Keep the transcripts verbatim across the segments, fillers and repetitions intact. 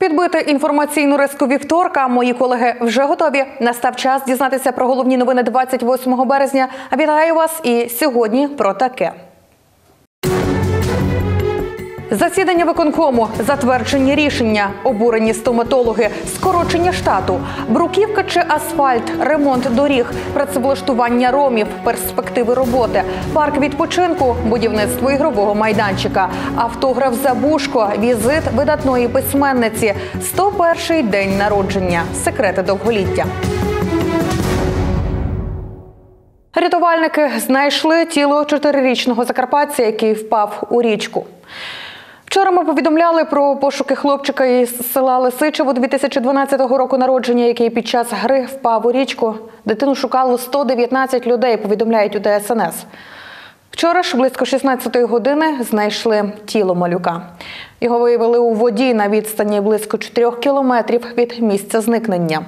Підбити інформаційну риску вівторка. Мої колеги вже готові. Настав час дізнатися про головні новини двадцять восьмого березня. Вітаю вас і сьогодні про таке. Засідання виконкому, затверджені рішення, обурені стоматологи, скорочення штату, бруківка чи асфальт, ремонт доріг, працевлаштування ромів, перспективи роботи, парк відпочинку, будівництво ігрового майданчика, автограф Забушко, візит видатної письменниці, сто перший день народження, секрети довголіття. Рятувальники знайшли тіло чотирирічного закарпатця, який впав у річку. Вчора ми повідомляли про пошуки хлопчика із села Лисичево дві тисячі дванадцятого року народження, який під час гри впав у річку. Дитину шукало сто дев'ятнадцять людей, повідомляють у Де Ес Ен Ес. Вчора ж близько шістнадцятої години знайшли тіло малюка. Його виявили у воді на відстані близько чотирьох кілометрів від місця зникнення.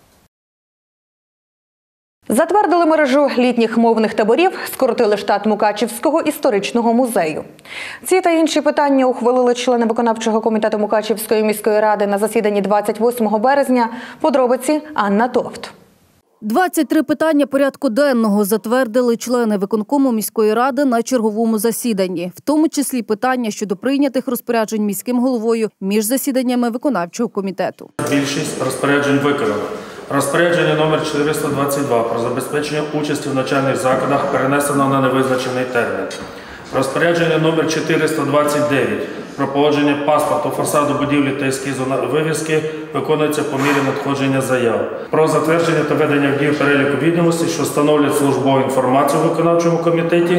Затвердили мережу літніх мовних таборів, скоротили штат Мукачівського історичного музею. Ці та інші питання ухвалили члени виконавчого комітету Мукачівської міської ради на засіданні двадцять восьмого березня. Подробиці Анна Товт. двадцять три питання порядку денного затвердили члени виконкому міської ради на черговому засіданні, в тому числі питання щодо прийнятих розпоряджень міським головою між засіданнями виконавчого комітету. Більшість розпоряджень виконано. Розпорядження номер чотириста двадцять два про забезпечення участі в навчальних закладах перенесено на невизначений термін. Розпорядження номер чотириста двадцять дев'ять про погодження паспорту, фасаду будівлі та ескізу вивіски виконується по мірі надходження заяв. Про затвердження та ведення в дію переліку відомостей, що встановлюють службову інформацію в виконавчому комітеті.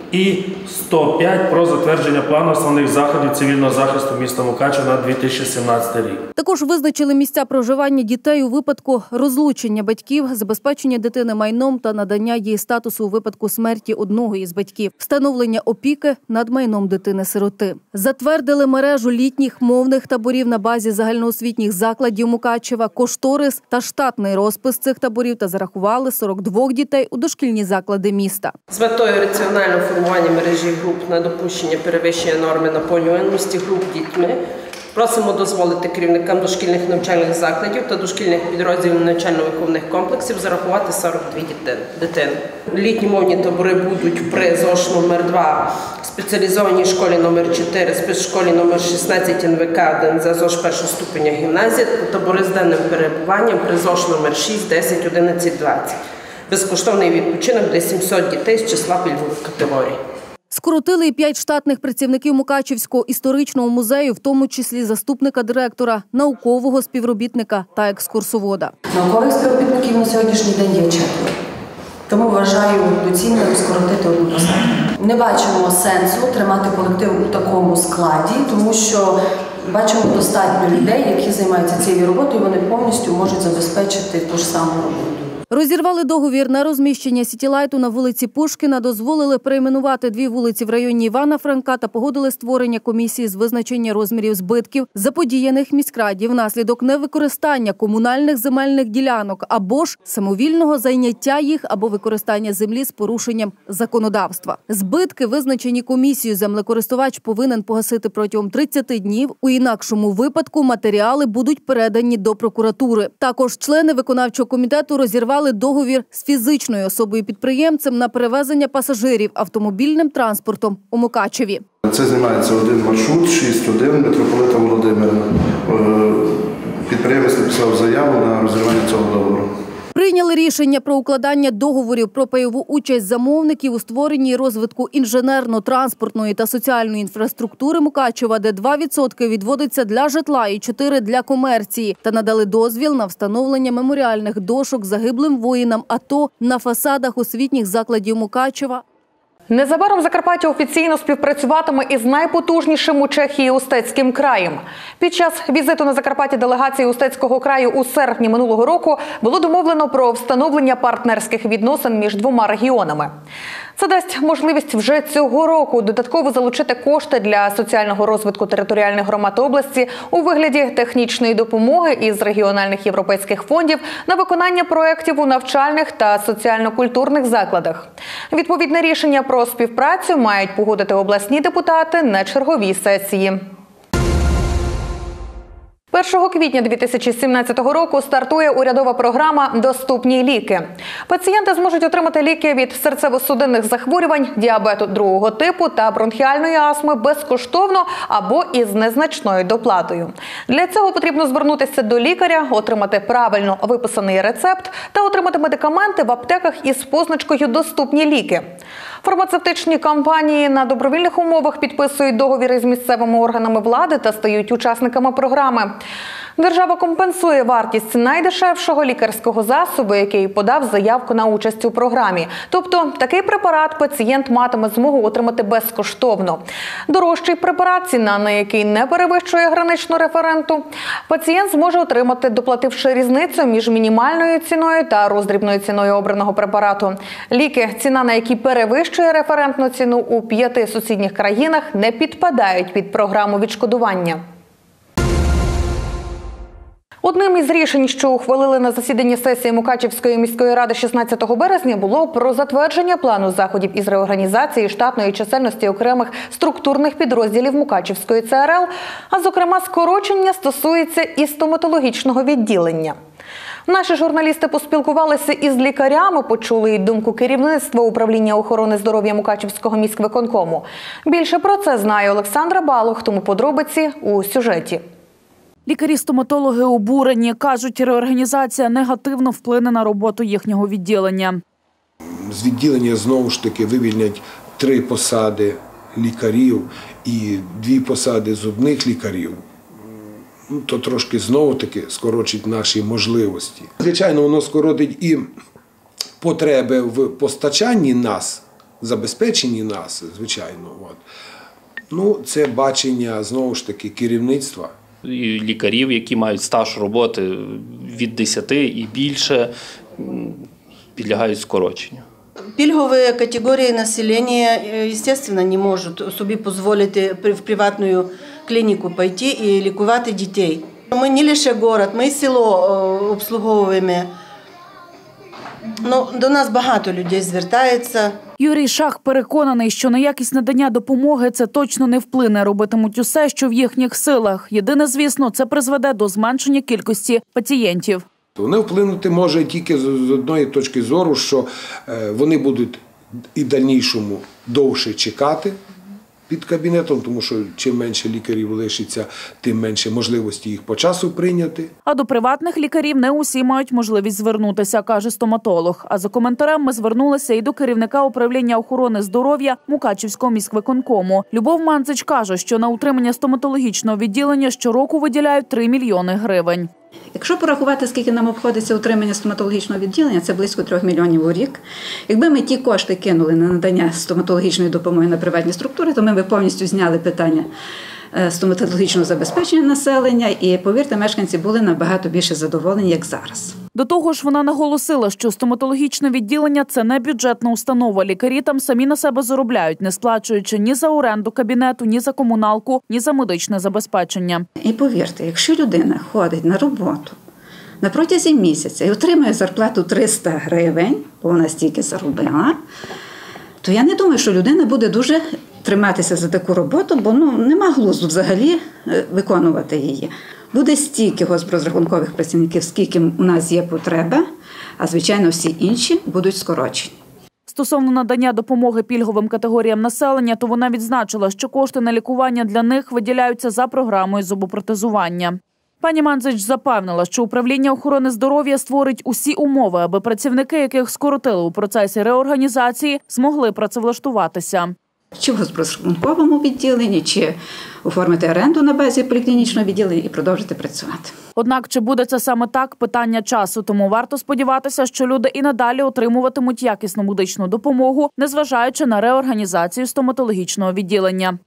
І сто п'ять про затвердження плану основних заходів цивільного захисту міста Мукачева на дві тисячі сімнадцятий рік. Також визначили місця проживання дітей у випадку розлучення батьків, забезпечення дитини майном та надання їй статусу у випадку смерті одного із батьків, встановлення опіки над майном дитини-сироти. Затвердили мережу літніх мовних таборів на базі загальноосвітніх закладів Мукачева, кошторис та штатний розпис цих таборів та зарахували сорок двох дітей у дошкільні заклади міста. З метою раціонального формування мережі груп на допущення перевищення норми наповнюваності груп дітьми просимо дозволити керівникам дошкільних навчальних закладів та дошкільних підрозділів навчально-виховних комплексів зарахувати сорок дві дитини. Літні мовні табори будуть при ЗОШ номер два, спеціалізованій школі номер чотири, спецшколі номер шістнадцять ен ве ка один за ЗОШ першого ступеня гімназії, табори з денним перебуванням при ЗОШ номер шість, десять, одинадцять, двадцять. Безкоштовний відпочинок для сімсот дітей з числа пільгових категорій. Скоротили і п'ять штатних працівників Мукачівського історичного музею, в тому числі заступника директора, наукового співробітника та екскурсовода. Наукових співробітників на сьогоднішній день є четверо. Тому вважаю доцільним скоротити одну посаду. Не бачимо сенсу тримати колектив у такому складі, тому що бачимо достатньо людей, які займаються цією роботою, вони повністю можуть забезпечити ту ж саму роботу. Розірвали договір на розміщення сітілайту на вулиці Пушкіна, дозволили перейменувати дві вулиці в районі Івана Франка та погодили створення комісії з визначення розмірів збитків, заподіяних міськраді внаслідок невикористання комунальних земельних ділянок або ж самовільного зайняття їх або використання землі з порушенням законодавства. Збитки, визначені комісією, землекористувач повинен погасити протягом тридцяти днів, у інакшому випадку матеріали будуть передані до прокуратури. Також члени виконавчого комітету розірвали договір з фізичною особою-підприємцем на перевезення пасажирів автомобільним транспортом у Мукачеві. Це займається один маршрут, шість один, митрополита Володимира. Підприємець написав заяву на розірвання цього договору. Прийняли рішення про укладання договорів про пайову участь замовників у створенні і розвитку інженерно-транспортної та соціальної інфраструктури Мукачева, де два відсотки відводиться для житла і чотири відсотки для комерції, та надали дозвіл на встановлення меморіальних дошок загиблим воїнам АТО на фасадах освітніх закладів Мукачева. Незабаром Закарпаття офіційно співпрацюватиме із найпотужнішим у Чехії Устецьким краєм. Під час візиту на Закарпаття делегації Устецького краю у серпні минулого року було домовлено про встановлення партнерських відносин між двома регіонами. Це дасть можливість вже цього року додатково залучити кошти для соціального розвитку територіальних громад області у вигляді технічної допомоги із регіональних європейських фондів на виконання проєктів у навчальних та соціально-культурних закладах. Відповідне рішення про співпрацю мають погодити обласні депутати на черговій сесії. першого квітня дві тисячі сімнадцятого року стартує урядова програма «Доступні ліки». Пацієнти зможуть отримати ліки від серцево-судинних захворювань, діабету другого типу та бронхіальної астми безкоштовно або із незначною доплатою. Для цього потрібно звернутися до лікаря, отримати правильно виписаний рецепт та отримати медикаменти в аптеках із позначкою «Доступні ліки». Фармацевтичні компанії на добровільних умовах підписують договіри з місцевими органами влади та стають учасниками програми. Держава компенсує вартість найдешевшого лікарського засобу, який подав заявку на участь у програмі. Тобто такий препарат пацієнт матиме змогу отримати безкоштовно. Дорожчий препарат, ціна на який не перевищує граничну референту, пацієнт зможе отримати, доплативши різницю між мінімальною ціною та роздрібною ціною обраного препарату. Ліки, ціна на які перевищує референтну ціну у п'яти сусідніх країнах, не підпадають під програму відшкодування. Одним із рішень, що ухвалили на засіданні сесії Мукачівської міської ради шістнадцятого березня, було про затвердження плану заходів із реорганізації штатної чисельності окремих структурних підрозділів Мукачівської Це Ер Ел, а зокрема скорочення стосується і стоматологічного відділення. Наші журналісти поспілкувалися із лікарями, почули й думку керівництва управління охорони здоров'я Мукачівського міськвиконкому. Більше про це знає Олександра Балух, тому подробиці у сюжеті. Лікарі-стоматологи обурені. Кажуть, реорганізація негативно вплине на роботу їхнього відділення. З відділення знову ж таки вивільнять три посади лікарів і дві посади зубних лікарів. То трошки знову таки скорочить наші можливості. Звичайно, воно скоротить і потреби в постачанні нас, забезпеченні нас, звичайно. От. Ну, це бачення, знову ж таки, керівництва. Лікарів, які мають стаж роботи від десяти і більше, підлягають скороченню. Пільгові категорії населення, звісно, не можуть собі дозволити в приватну клініку піти і лікувати дітей. Ми не лише город, ми і село обслуговуємо. Ну, до нас багато людей звертається. Юрій Шах переконаний, що на якість надання допомоги це точно не вплине. Робитимуть усе, що в їхніх силах. Єдине, звісно, це призведе до зменшення кількості пацієнтів. Вони вплинути може тільки з одної точки зору, що вони будуть і в дальнішому довше чекати під кабінетом, тому що чим менше лікарів лишиться, тим менше можливості їх по часу прийняти. А до приватних лікарів не усі мають можливість звернутися, каже стоматолог. А за коментарем ми звернулися і до керівника управління охорони здоров'я Мукачівського міськвиконкому. Любов Манцич каже, що на утримання стоматологічного відділення щороку виділяють три мільйони гривень. Якщо порахувати, скільки нам обходиться утримання стоматологічного відділення, це близько трьох мільйонів у рік. Якби ми ті кошти кинули на надання стоматологічної допомоги на приватні структури, то ми б повністю зняли питання стоматологічного забезпечення населення і, повірте, мешканці були набагато більше задоволені, як зараз. До того ж, вона наголосила, що стоматологічне відділення – це не бюджетна установа. Лікарі там самі на себе заробляють, не сплачуючи ні за оренду кабінету, ні за комуналку, ні за медичне забезпечення. І повірте, якщо людина ходить на роботу на протязі місяця і отримує зарплату триста гривень, бо вона стільки заробила, то я не думаю, що людина буде дуже триматися за таку роботу, бо ну, нема глузду взагалі виконувати її. Буде стільки госпрозрахункових працівників, скільки у нас є потреба, а, звичайно, всі інші будуть скорочені. Стосовно надання допомоги пільговим категоріям населення, то вона відзначила, що кошти на лікування для них виділяються за програмою зубопротезування. Пані Манцич запевнила, що управління охорони здоров'я створить усі умови, аби працівники, яких скоротили у процесі реорганізації, змогли працевлаштуватися. Чи в госпрозрахунковому відділенні, чи оформити оренду на базі поліклінічного відділення і продовжити працювати. Однак, чи буде це саме так – питання часу. Тому варто сподіватися, що люди і надалі отримуватимуть якісну медичну допомогу, незважаючи на реорганізацію стоматологічного відділення.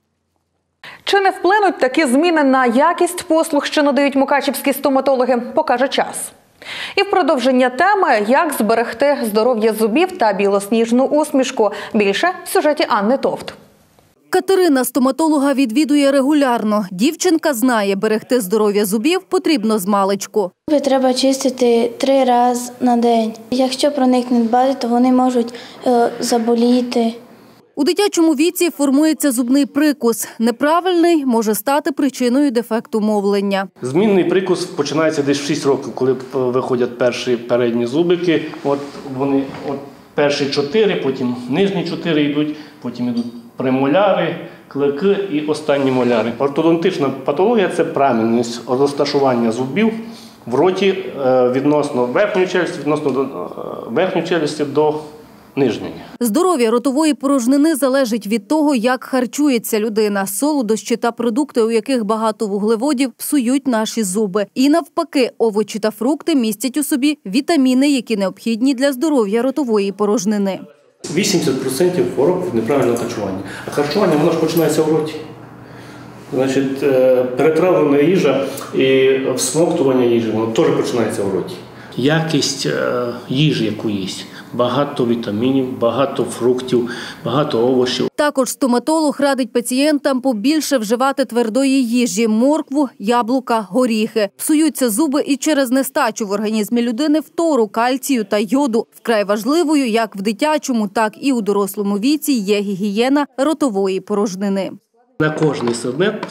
Чи не вплинуть такі зміни на якість послуг, що надають мукачівські стоматологи, покаже час. І в продовження теми, як зберегти здоров'я зубів та білосніжну усмішку. Більше в сюжеті Анни Товт. Катерина стоматолога відвідує регулярно. Дівчинка знає, берегти здоров'я зубів потрібно змалечку. Зуби треба чистити три рази на день. Якщо про них не дбати, то вони можуть е, заболіти. У У дитячому віці формується зубний прикус. Неправильний може стати причиною дефекту мовлення. Змінний прикус починається десь в шість років, коли виходять перші передні зубики. От вони от перші чотири, потім нижні чотири йдуть, потім йдуть премоляри, клики і останні моляри. Ортодонтична патологія – це правильність розташування зубів в роті відносно верхньої челюсті, відносно верхньої челюсті до нижньої. Здоров'я ротової порожнини залежить від того, як харчується людина. Солодощі та продукти, у яких багато вуглеводів, псують наші зуби. І навпаки, овочі та фрукти містять у собі вітаміни, які необхідні для здоров'я ротової порожнини. вісімдесят відсотків хвороб від неправильного харчування. А харчування, воно ж починається в роті. Значить, перетравлена їжа і всмоктування їжі, воно теж починається в роті. Якість їжі, яку їсть. Багато вітамінів, багато фруктів, багато овочів. Також стоматолог радить пацієнтам побільше вживати твердої їжі – моркву, яблука, горіхи. Псуються зуби і через нестачу в організмі людини фтору, кальцію та йоду. Вкрай важливою як в дитячому, так і у дорослому віці є гігієна ротової порожнини. На кожний предмет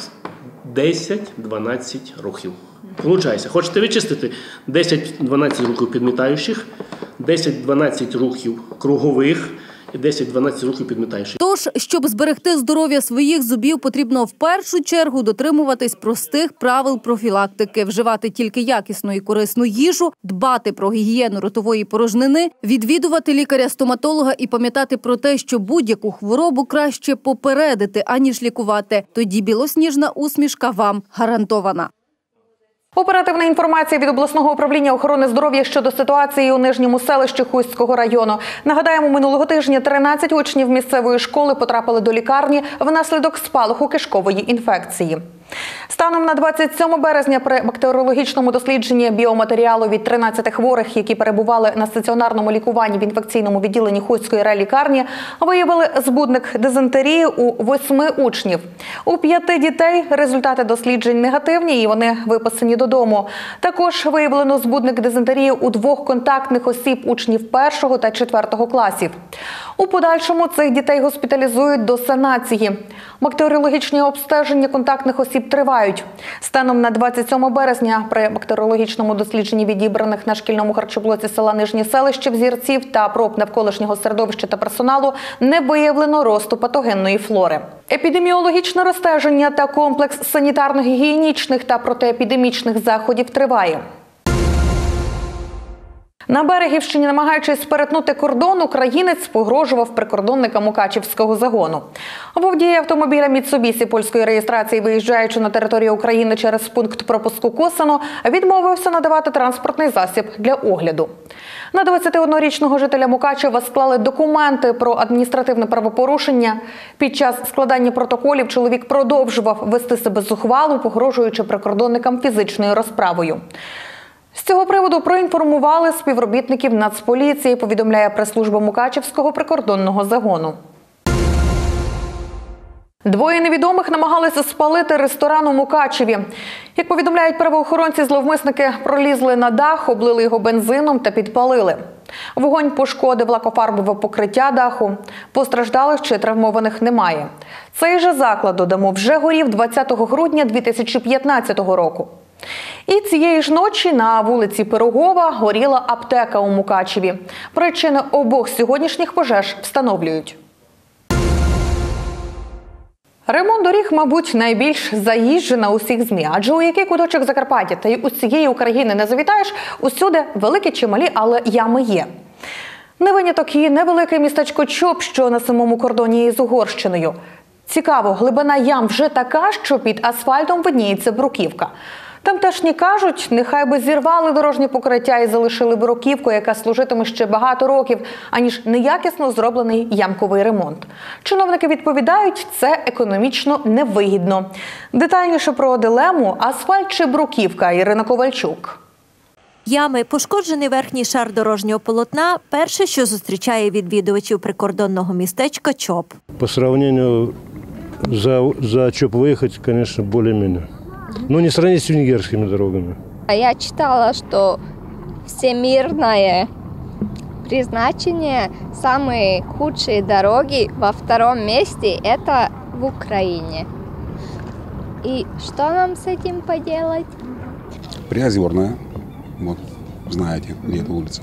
десять-дванадцять рухів. Получається, хочете вичистити десять-дванадцять рухів підмітаючих, десять-дванадцять рухів кругових і десять-дванадцять рухів підмітаючих. Тож, щоб зберегти здоров'я своїх зубів, потрібно в першу чергу дотримуватись простих правил профілактики, вживати тільки якісну і корисну їжу, дбати про гігієну ротової порожнини, відвідувати лікаря-стоматолога і пам'ятати про те, що будь-яку хворобу краще попередити, аніж лікувати. Тоді білосніжна усмішка вам гарантована. Оперативна інформація від обласного управління охорони здоров'я щодо ситуації у Нижньому селищі Хустського району. Нагадаємо, минулого тижня тринадцять учнів місцевої школи потрапили до лікарні внаслідок спалаху кишкової інфекції. Станом на двадцять сьоме березня при бактеріологічному дослідженні біоматеріалу від тринадцяти хворих, які перебували на стаціонарному лікуванні в інфекційному відділенні Хустської райлікарні, виявили збудник дизентерії у восьми учнів. У п'яти дітей результати досліджень негативні і вони виписані додому. Також виявлено збудник дизентерії у двох контактних осіб учнів першого та четвертого класів. У подальшому цих дітей госпіталізують до санації. Бактеріологічні обстеження контактних осіб тривають. Станом на двадцять сьоме березня при бактеріологічному дослідженні відібраних на шкільному харчоблоці села Нижнє селище взірців та проб навколишнього середовища та персоналу не виявлено росту патогенної флори. Епідеміологічне розстеження та комплекс санітарно-гігієнічних та протиепідемічних заходів триває. На Берегівщині, намагаючись перетнути кордон, українець погрожував прикордонникам Мукачівського загону. Водій автомобіля Mitsubishi польської реєстрації, виїжджаючи на територію України через пункт пропуску Косино, відмовився надавати транспортний засіб для огляду. На двадцятиоднорічного жителя Мукачева склали документи про адміністративне правопорушення. Під час складання протоколів чоловік продовжував вести себе зухвало, погрожуючи прикордонникам фізичною розправою. З цього приводу проінформували співробітників Нацполіції, повідомляє прес-служба Мукачівського прикордонного загону. Двоє невідомих намагалися спалити ресторан у Мукачеві. Як повідомляють правоохоронці, зловмисники пролізли на дах, облили його бензином та підпалили. Вогонь пошкодив лакофарбове покриття даху. Постраждалих чи травмованих немає. Цей же заклад, додамо, вже горів двадцятого грудня дві тисячі п'ятнадцятого року. І цієї ж ночі на вулиці Пирогова горіла аптека у Мукачеві. Причини обох сьогоднішніх пожеж встановлюють. Ремонт доріг, мабуть, найбільш заїжджена усіх ЗМІ. Адже у який куточок Закарпаття та й усієї України не завітаєш, усюди великі чи малі, але ями є. Не виняток і невелике містечко Чоп, що на самому кордоні із Угорщиною. Цікаво, глибина ям вже така, що під асфальтом видніється бруківка. Тамтешні кажуть, нехай би зірвали дорожнє покриття і залишили бруківку, яка служитиме ще багато років, аніж неякісно зроблений ямковий ремонт. Чиновники відповідають, це економічно невигідно. Детальніше про дилему «Асфальт чи бруківка» Ірина Ковальчук. Ями, пошкоджений верхній шар дорожнього полотна – перше, що зустрічає відвідувачів прикордонного містечка Чоп. По сравнению за, за Чоп выехать, конечно, более-менее. Но не сравнить с венгерскими дорогами. Я читала, что всемирное Призначение самые худшие дороги во втором месте – это в Украине. И что нам с этим поделать? Приозерная, вот, знаете, где эта улица.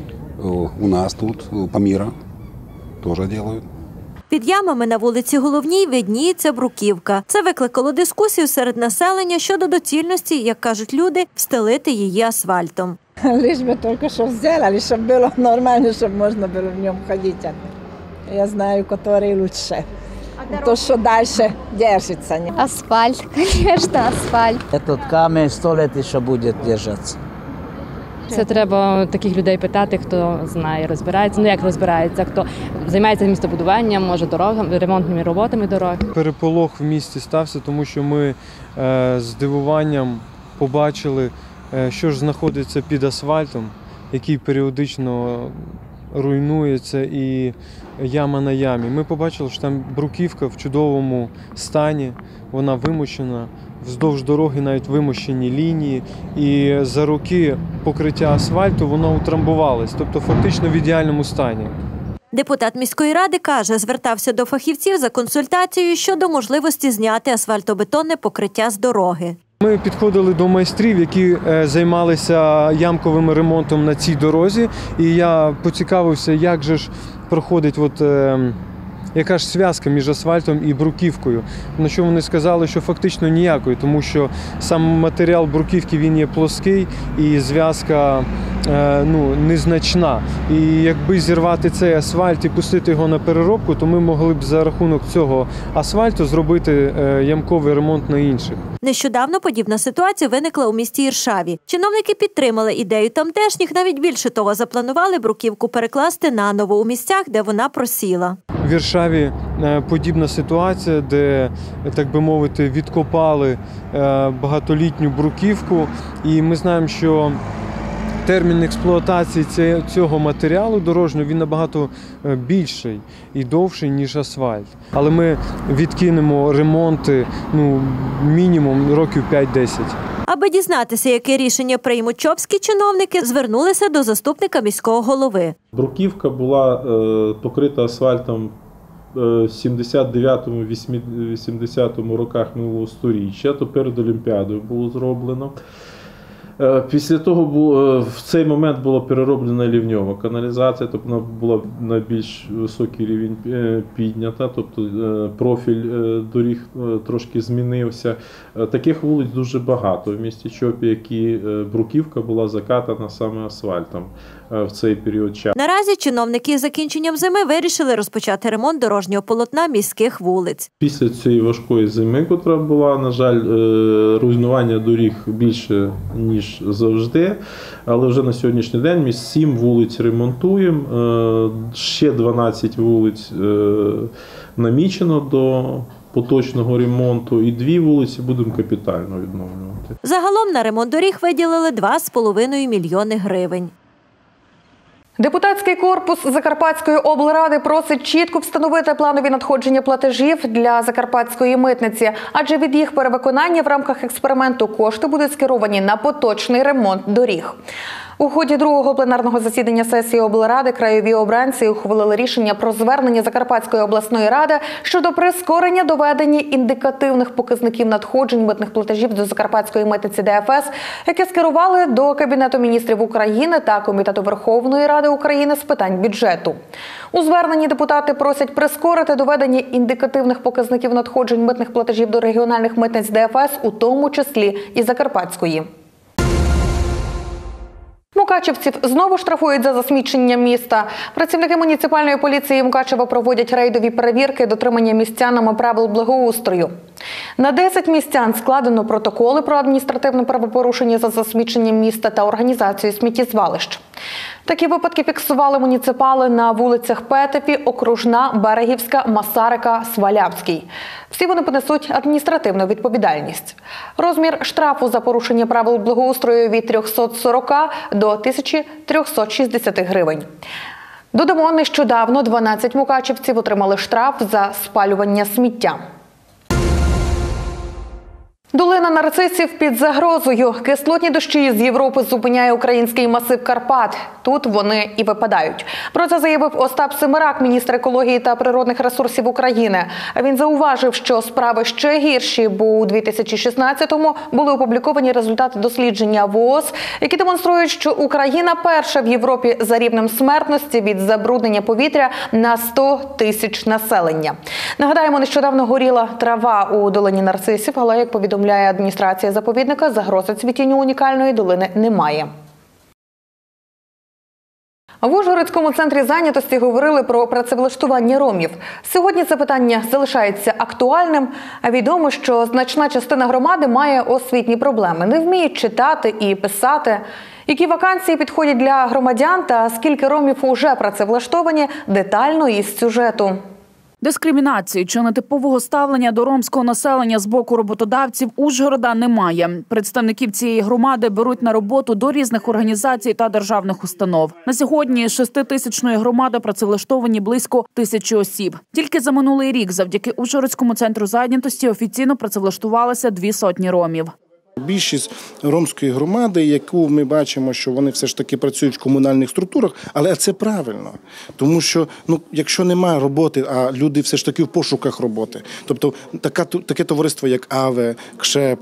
У нас тут, Памира, тоже делают. Під ямами на вулиці Головній видніється бруківка. Це викликало дискусію серед населення щодо доцільності, як кажуть люди, встелити її асфальтом. Лиш би тільки що зробили, щоб було нормально, щоб можна було в ньому ходити. Я знаю, який краще. То, що далі держиться. Асфальт, звісно, асфальт. Этот камінь сто років ще буде триматися. Це треба таких людей питати, хто знає, розбирається. Ну як розбирається, хто займається містобудуванням, може дорогами, ремонтними роботами дорог. Переполох в місті стався, тому що ми е, з здивуванням побачили, е, що ж знаходиться під асфальтом, який періодично руйнується, і яма на ямі. Ми побачили, що там бруківка в чудовому стані, вона вимощена. Вздовж дороги навіть вимощені лінії, і за роки покриття асфальту воно утрамбувалось, тобто фактично в ідеальному стані. Депутат міської ради каже, звертався до фахівців за консультацією щодо можливості зняти асфальтобетонне покриття з дороги. Ми підходили до майстрів, які займалися ямковим ремонтом на цій дорозі, і я поцікавився, як же ж проходить от, яка ж зв'язка між асфальтом і бруківкою. На що вони сказали, що фактично ніякої, тому що сам матеріал бруківки він є плоский і зв'язка ну, незначна. І якби зірвати цей асфальт і пустити його на переробку, то ми могли б за рахунок цього асфальту зробити ямковий ремонт на інших. Нещодавно подібна ситуація виникла у місті Іршаві. Чиновники підтримали ідею тамтешніх, навіть більше того, запланували бруківку перекласти наново у місцях, де вона просіла. В Іршаві подібна ситуація, де, так би мовити, відкопали багатолітню бруківку, і ми знаємо, що термін експлуатації цього матеріалу дорожнього він набагато більший і довший, ніж асфальт. Але ми відкинемо ремонти ну, мінімум років п'ять-десять. Аби дізнатися, яке рішення приймуть чопські чиновники, звернулися до заступника міського голови. Бруківка була е, покрита асфальтом в сімдесят дев'ятому - вісімдесятому роках минулого сторіччя, то перед Олімпіадою було зроблено. Після того в цей момент була перероблена лівньова каналізація, тобто вона була на більш високий рівень піднята, тобто профіль доріг трошки змінився. Таких вулиць дуже багато в місті Чопі, які бруківка була закатана саме асфальтом в цей період часу. Наразі чиновники з закінченням зими вирішили розпочати ремонт дорожнього полотна міських вулиць. Після цієї важкої зими, яка була, на жаль, руйнування доріг більше, ніж завжди, але вже на сьогоднішній день ми сім вулиць ремонтуємо, ще дванадцять вулиць намічено до поточного ремонту і дві вулиці будемо капітально відновлювати. Загалом на ремонт доріг виділили два з половиною мільйони гривень. Депутатський корпус Закарпатської облради просить чітко встановити планові надходження платежів для Закарпатської митниці, адже від їх перевиконання в рамках експерименту кошти будуть скеровані на поточний ремонт доріг. У ході другого пленарного засідання сесії облради краєві обранці ухвалили рішення про звернення Закарпатської обласної ради щодо прискорення доведення індикативних показників надходжень митних платежів до Закарпатської митниці ДФС, яке скерували до Кабінету міністрів України та Комітету Верховної Ради України з питань бюджету. У зверненні депутати просять прискорити доведення індикативних показників надходжень митних платежів до регіональних митниць ДФС, у тому числі і Закарпатської. Мукачівців знову штрафують за засмічення міста. Працівники муніципальної поліції Мукачева проводять рейдові перевірки дотримання містянами правил благоустрою. На десять містян складено протоколи про адміністративне правопорушення за засміченням міста та організацію сміттєзвалищ. Такі випадки фіксували муніципали на вулицях Петефі, Окружна, Берегівська, Масарика, Свалявський. Всі вони понесуть адміністративну відповідальність. Розмір штрафу за порушення правил благоустрою від трьохсот сорока до тисячі трьохсот шістдесяти гривень. Додамо, нещодавно дванадцять мукачівців отримали штраф за спалювання сміття. Долина нарцисів під загрозою. Кислотні дощі з Європи зупиняє український масив Карпат. Тут вони і випадають. Про це заявив Остап Семерак, міністр екології та природних ресурсів України. Він зауважив, що справи ще гірші, бо у дві тисячі шістнадцятому були опубліковані результати дослідження ВООЗ, які демонструють, що Україна перша в Європі за рівнем смертності від забруднення повітря на сто тисяч населення. Нагадаємо, нещодавно горіла трава у долині нарцисів, але, як повідомляє адміністрація заповідника, загрози цвітінню унікальної долини немає. В Ужгородському центрі зайнятості говорили про працевлаштування ромів. Сьогодні це питання залишається актуальним. Відомо, що значна частина громади має освітні проблеми. Не вміють читати і писати. Які вакансії підходять для громадян та скільки ромів уже працевлаштовані – детально із сюжету. Дискримінації чи нетипового ставлення до ромського населення з боку роботодавців Ужгорода немає. Представників цієї громади беруть на роботу до різних організацій та державних установ. На сьогодні з шеститисячної громади працевлаштовані близько тисячі осіб. Тільки за минулий рік завдяки Ужгородському центру зайнятості офіційно працевлаштувалися дві сотні ромів. Більшість ромської громади, яку ми бачимо, що вони все ж таки працюють в комунальних структурах, але це правильно. Тому що, ну, якщо немає роботи, а люди все ж таки в пошуках роботи, тобто така, таке товариство, як АВЕ, КШЕП,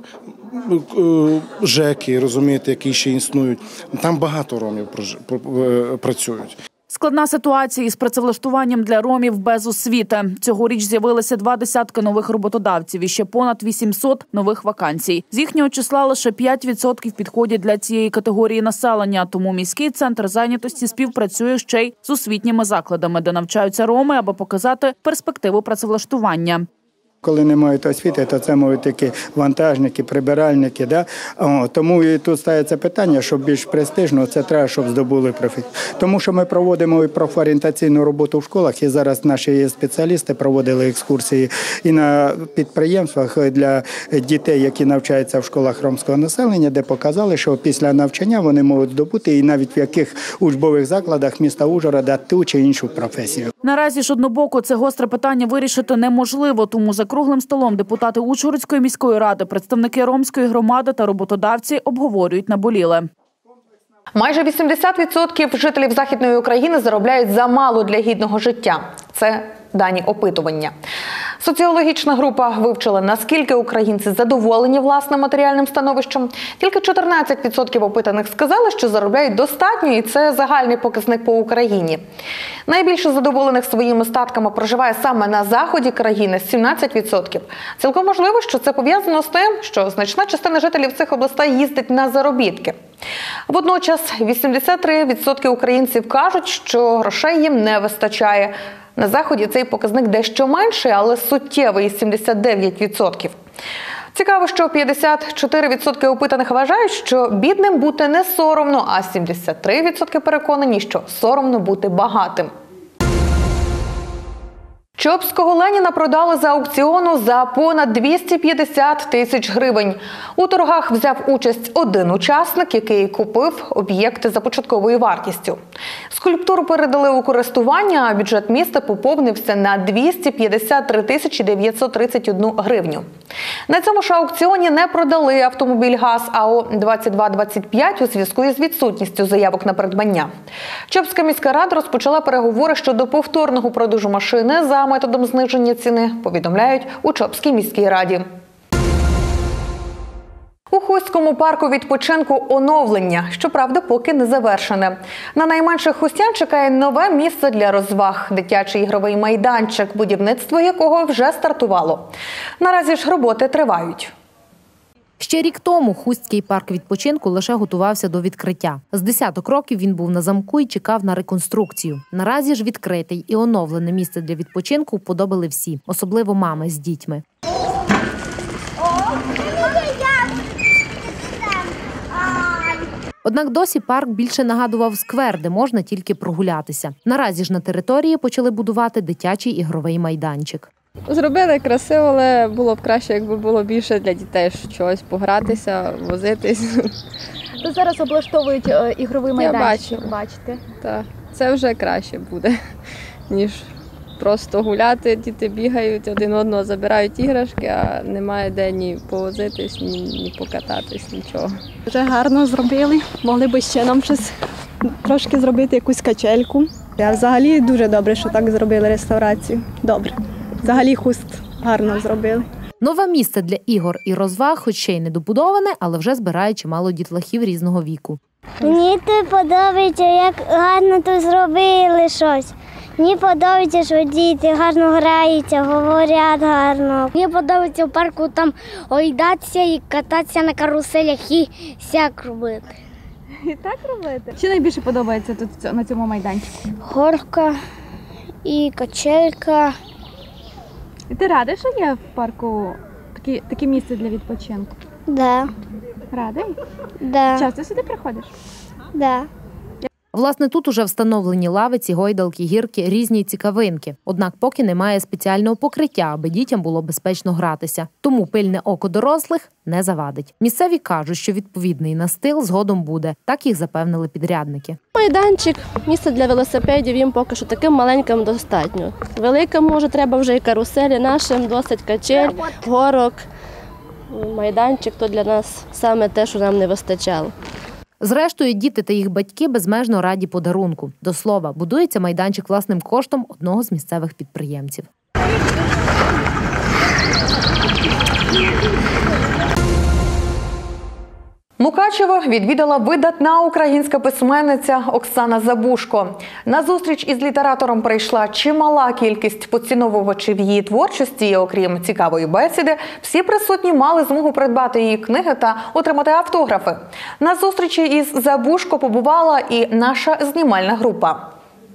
ЖЕКи, розумієте, які ще існують, там багато ромів працюють. Складна ситуація із працевлаштуванням для ромів без освіти. Цьогоріч з'явилися два десятки нових роботодавців і ще понад вісімсот нових вакансій. З їхнього числа лише п'ять відсотків підходять для цієї категорії населення, тому міський центр зайнятості співпрацює ще й з освітніми закладами, де навчаються роми, аби показати перспективу працевлаштування. Коли не мають освіти, то це можуть такі вантажники, прибиральники. Да? О, тому і тут стається питання, щоб більш престижно, це треба, щоб здобули професію. Тому що ми проводимо і профорієнтаційну роботу в школах, і зараз наші спеціалісти проводили екскурсії і на підприємствах для дітей, які навчаються в школах ромського населення, де показали, що після навчання вони можуть здобути і навіть в яких учбових закладах міста Ужгорода ту чи іншу професію. Наразі ж однобоко це гостре питання вирішити неможливо, тому за круглим столом депутати Ужгородської міської ради, представники ромської громади та роботодавці обговорюють наболіле. Майже вісімдесят відсотків жителів Західної України заробляють замало для гідного життя. Це дані опитування. Соціологічна група вивчила, наскільки українці задоволені власним матеріальним становищем. Тільки чотирнадцять відсотків опитаних сказали, що заробляють достатньо, і це загальний показник по Україні. Найбільше задоволених своїми статками проживає саме на заході країни – сімнадцять відсотків. Цілком можливо, що це пов'язано з тим, що значна частина жителів цих областей їздить на заробітки. Водночас вісімдесят три відсотки українців кажуть, що грошей їм не вистачає. На Заході цей показник дещо менший, але суттєвий – сімдесят дев'ять відсотків. Цікаво, що п'ятдесят чотири відсотки опитаних вважають, що бідним бути не соромно, а сімдесят три відсотки переконані, що соромно бути багатим. Чопського Леніна продали за аукціону за понад двісті п'ятдесят тисяч гривень. У торгах взяв участь один учасник, який купив об'єкти за початковою вартістю. Скульптуру передали у користування, а бюджет міста поповнився на двісті п'ятдесят три тисячі дев'ятсот тридцять одну гривню. На цьому ж аукціоні не продали автомобіль ГАЗ-АО двадцять два двадцять п'ять у зв'язку із відсутністю заявок на придбання. Чопська міська рада розпочала переговори щодо повторного продажу машини за методом зниження ціни, повідомляють у Чопській міській раді. У Хустському парку відпочинку оновлення, щоправда, поки не завершене. На найменших хустян чекає нове місце для розваг – дитячий ігровий майданчик, будівництво якого вже стартувало. Наразі ж роботи тривають. Ще рік тому Хустський парк відпочинку лише готувався до відкриття. З десяток років він був на замку і чекав на реконструкцію. Наразі ж відкритий і оновлене місце для відпочинку вподобали всі, особливо мами з дітьми. Однак досі парк більше нагадував сквер, де можна тільки прогулятися. Наразі ж на території почали будувати дитячий ігровий майданчик. Зробили красиво, але було б краще, якби було більше для дітей щось погратися, возитись. То зараз облаштовують е, ігровий майданчик. Я бачу. Бачите? Так, це вже краще буде, ніж просто гуляти, діти бігають, один одного забирають іграшки, а немає де ні повозитись, ні, ні покататись, нічого. Вже гарно зробили, могли б ще нам щось трошки зробити, якусь качельку. А взагалі дуже добре, що так зробили реставрацію. Добре. Взагалі хуст гарно зробили. Нове місце для ігор і розваг, хоч ще й не добудоване, але вже збирає чимало дітлахів різного віку. Мені тут подобається, як гарно тут зробили щось. Мені подобається, що діти гарно граються, говорять гарно. Мені подобається в парку там оїдатися і кататися на каруселях і всяк робити. І так робити? Що найбільше подобається тут на цьому майданчику? Горка і качелька. І ти радий, що є в парку такі, таке місце для відпочинку? Да. Радий? Да. Часто сюди приходиш? Да. Власне, тут уже встановлені лавиці, гойдалки, гірки, різні цікавинки. Однак поки немає спеціального покриття, аби дітям було безпечно гратися. Тому пильне око дорослих не завадить. Місцеві кажуть, що відповідний настил згодом буде. Так їх запевнили підрядники. Майданчик, місце для велосипедів їм поки що таким маленьким достатньо. Великим, може, треба вже і каруселі, нашим досить качель, горок. Майданчик – то для нас саме те, що нам не вистачало. Зрештою, діти та їх батьки безмежно раді подарунку. До слова, будується майданчик власним коштом одного з місцевих підприємців. Мукачево відвідала видатна українська письменниця Оксана Забушко. На зустріч із літератором прийшла чимала кількість поціновувачів її творчості. І, окрім цікавої бесіди, всі присутні мали змогу придбати її книги та отримати автографи. На зустрічі із Забушко побувала і наша знімальна група.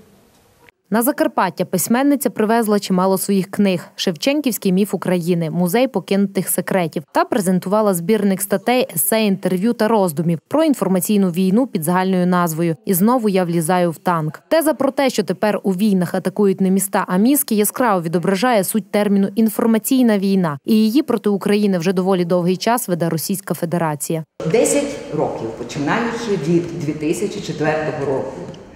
На Закарпаття письменниця привезла чимало своїх книг «Шевченківський міф України», «Музей покинутих секретів» та презентувала збірник статей, есе, інтерв'ю та роздумів про інформаційну війну під загальною назвою «І знову я влізаю в танк». Теза про те, що тепер у війнах атакують не міста, а мізки, яскраво відображає суть терміну «інформаційна війна». І її проти України вже доволі довгий час веде Російська Федерація. Десять років, починаючи від дві тисячі четвертого року.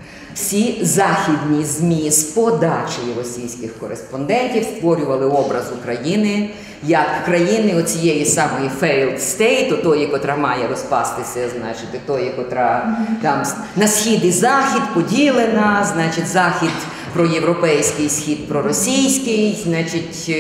Всі західні ЗМІ з подачі російських кореспондентів створювали образ України як країни оцієї самої failed state, тої, котра має розпастися, значить, тої, котра там на схід і захід поділена, значить, захід проєвропейський, схід проросійський, значить,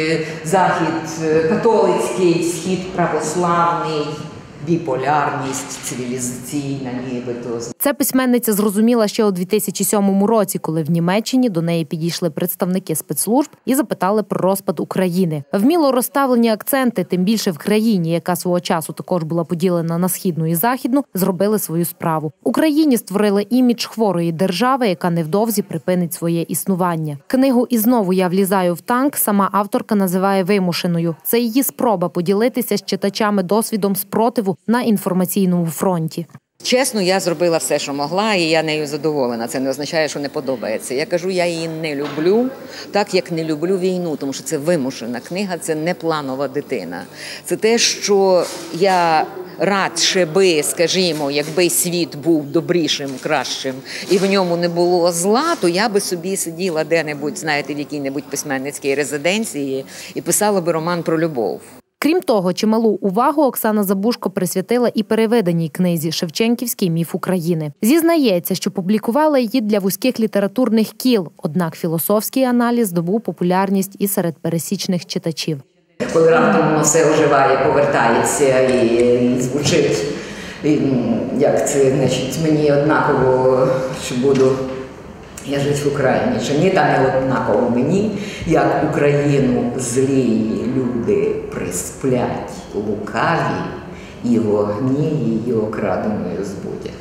захід католицький, схід православний. Біполярність, цивілізаційна нібито. Це письменниця зрозуміла ще у дві тисячі сьомому році, коли в Німеччині до неї підійшли представники спецслужб і запитали про розпад України. Вміло розставлені акценти, тим більше в країні, яка свого часу також була поділена на східну і західну, зробили свою справу. Україні створили імідж хворої держави, яка невдовзі припинить своє існування. Книгу «І знову я влізаю в танк» сама авторка називає вимушеною. Це її спроба поділитися з читачами досвідом спротиву на інформаційному фронті. Чесно, я зробила все, що могла, і я нею задоволена. Це не означає, що не подобається. Я кажу, я її не люблю, так як не люблю війну, тому що це вимушена книга, це не планова дитина. Це те, що я радше би, скажімо, якби світ був добрішим, кращим, і в ньому не було зла, то я би собі сиділа де-небудь, знаєте, в якій-небудь письменницькій резиденції і писала би роман про любов. Крім того, чималу увагу Оксана Забушко присвятила і перевиданій книзі «Шевченківський міф України». Зізнається, що публікувала її для вузьких літературних кіл, однак філософський аналіз здобув популярність і серед пересічних читачів. Коли раптом воно все оживає, повертається і звучить, і, як це, значить, мені однаково, що буду я жити в Україні, чи ні, та не однаково мені, як Україну злі люди присплять лукаві, і вогні її окраденою збудять.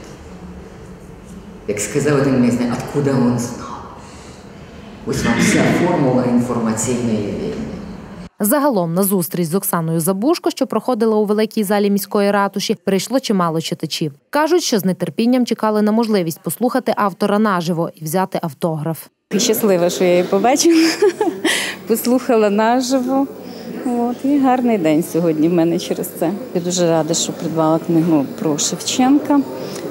Як сказав один мій знайомий, откуда він знав? Ось вам вся формула інформаційної війни. Загалом на зустріч з Оксаною Забушко, що проходила у великій залі міської ратуші, прийшло чимало читачів. Кажуть, що з нетерпінням чекали на можливість послухати автора наживо і взяти автограф. Щаслива, що я її побачила, послухала наживо. От, і гарний день сьогодні в мене через це. Я дуже рада, що придбала книгу про Шевченка.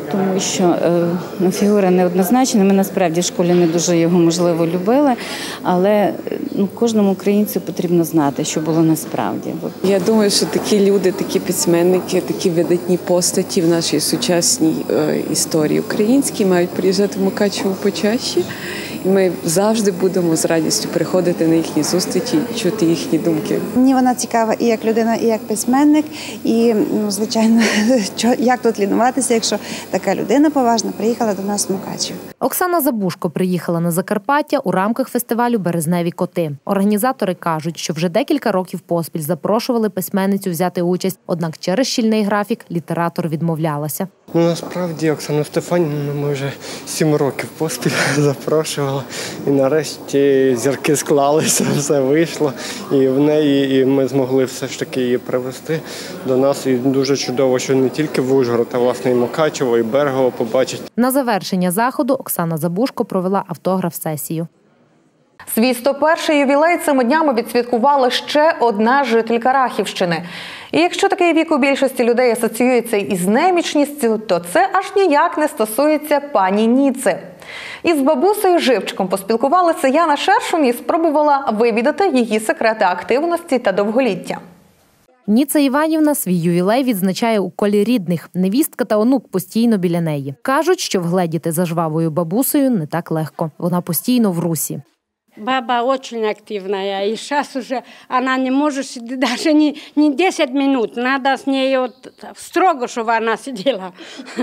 тому що е, ну, фігура неоднозначна. Ми насправді в школі не дуже його, можливо, любили, але ну, кожному українцю потрібно знати, що було насправді. Я думаю, що такі люди, такі письменники, такі видатні постаті в нашій сучасній е, історії українській мають приїжджати в Мукачево почаще. І ми завжди будемо з радістю приходити на їхні зустрічі і чути їхні думки. Мені вона цікава і як людина, і як письменник. І, ну, звичайно, як тут лінуватися, якщо така людина поважна приїхала до нас в Мукачево. Оксана Забушко приїхала на Закарпаття у рамках фестивалю «Березневі коти». Організатори кажуть, що вже декілька років поспіль запрошували письменницю взяти участь, однак через щільний графік літератор відмовлялася. Ну, насправді, Оксану Стефанівну ми вже сім років поспіль запрошували. І нарешті зірки склалися, все вийшло. І в неї, і ми змогли все ж таки її привезти до нас. І дуже чудово, що не тільки в Ужгород, а власне і Мукачево, і Берегово побачить. На завершення заходу Оксана Забушко провела автограф-сесію. Свій сто перший ювілей цими днями відсвяткувала ще одна жителька Рахівщини. І якщо такий вік у більшості людей асоціюється із немічністю, то це аж ніяк не стосується пані Ніци. Із бабусею Живчиком поспілкувалася Яна Шершун і спробувала вивідати її секрети активності та довголіття. Ніца Іванівна свій ювілей відзначає у колі рідних. Невістка та онук постійно біля неї. Кажуть, що вгледіти за жвавою бабусею не так легко. Вона постійно в русі. Баба очень активная, и сейчас уже она не может сидеть даже не, не десять минут. Надо с ней вот строго, чтобы она сидела.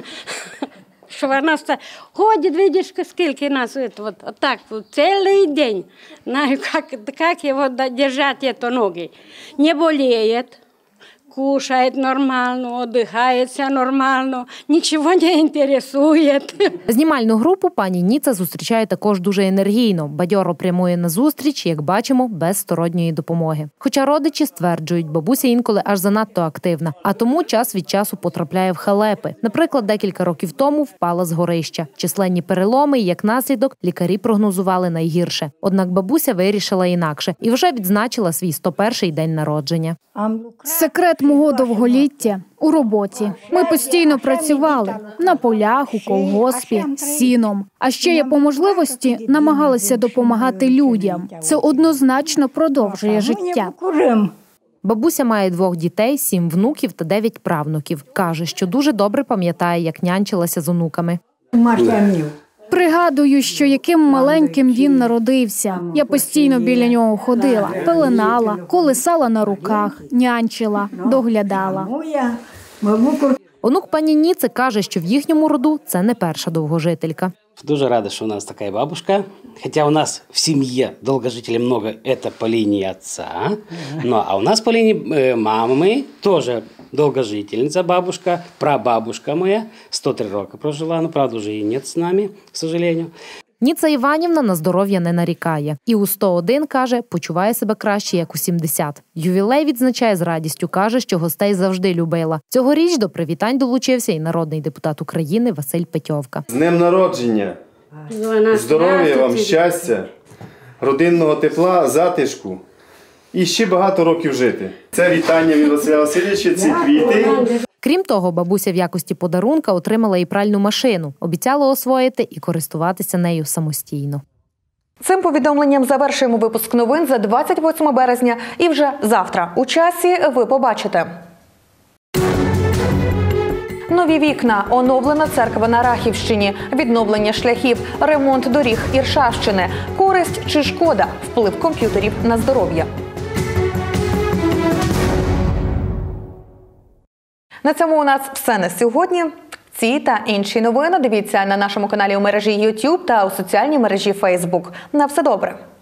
Чтобы она ходит, видишь, сколько нас, вот, вот так, вот, целый день. Знаю, как, как его держать, это ноги. Не болеет. Кушает нормально, отдыхается нормально, нічого не інтересує. Знімальну групу пані Ніца зустрічає також дуже енергійно. Бадьоро прямує на зустріч, як бачимо, без сторонньої допомоги. Хоча родичі стверджують, бабуся інколи аж занадто активна, а тому час від часу потрапляє в халепи. Наприклад, декілька років тому впала з горища. Численні переломи і, як наслідок, лікарі прогнозували найгірше. Однак бабуся вирішила інакше і вже відзначила свій сто перший день народження. Секрет мого довголіття у роботі. Ми постійно працювали на полях, у колгоспі, з сіном. А ще я по можливості намагалася допомагати людям. Це однозначно продовжує життя. Бабуся має двох дітей, сім внуків та дев'ять правнуків. Каже, що дуже добре пам'ятає, як нянчилася з онуками. Пригадую, що яким маленьким він народився. Я постійно біля нього ходила, пеленала, колисала на руках, нянчила, доглядала. Онук пані Ніци каже, що в їхньому роду це не перша довгожителька. Дуже рада, що у нас така бабушка. Хоча у нас в сім'ї довгожителей много, це по лінії отца. Ну, а у нас по лінії мами теж довгожительниця, бабушка, прабабушка моя, сто три роки прожила, ну, правда, вже її нет з нами, к сожалению. Ніца Іванівна на здоров'я не нарікає. І у сто один, каже, почуває себе краще, як у сімдесят. Ювілей відзначає з радістю, каже, що гостей завжди любила. Цьогоріч до привітань долучився і народний депутат України Василь Петьовка. З днем народження! Здоров'я вам, щастя, родинного тепла, затишку і ще багато років жити. Це вітання від Василя Васильовича, ці квіти. Крім того, бабуся в якості подарунка отримала і пральну машину. Обіцяла освоїти і користуватися нею самостійно. Цим повідомленням завершуємо випуск новин за двадцять восьме березня. І вже завтра у часі ви побачите. Нові вікна, оновлена церква на Рахівщині, відновлення шляхів, ремонт доріг Іршавщини, користь чи шкода, вплив комп'ютерів на здоров'я. На цьому у нас все на сьогодні. Ці та інші новини дивіться на нашому каналі у мережі YouTube та у соціальній мережі Facebook. На все добре!